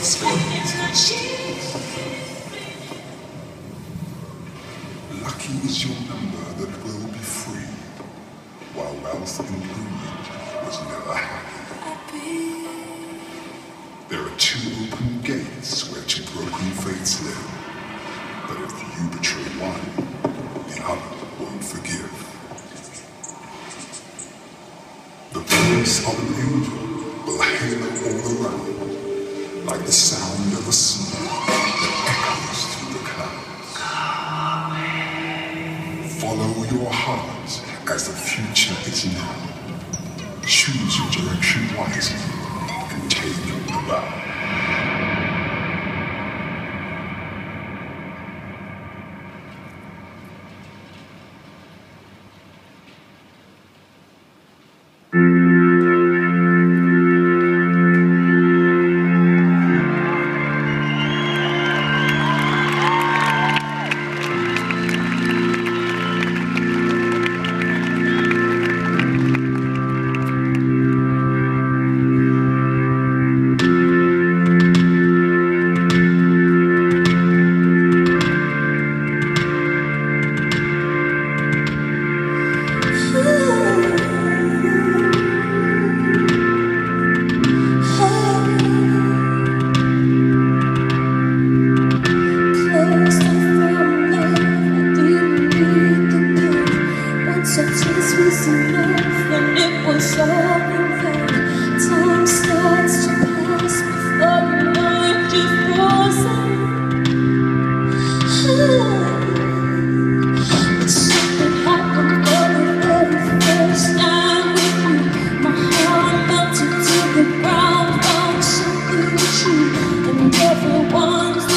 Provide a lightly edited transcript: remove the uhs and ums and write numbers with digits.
Lucky is your number that will be free, while wealth and greed was never happy. There are two open gates where two broken faiths live, but if you betray one, the other won't forgive. The voice of an angel will halo all around, like the sound of a song that echoes through the clouds. Follow your heart as the future is now. Choose your direction wisely and take the vow. Everyone's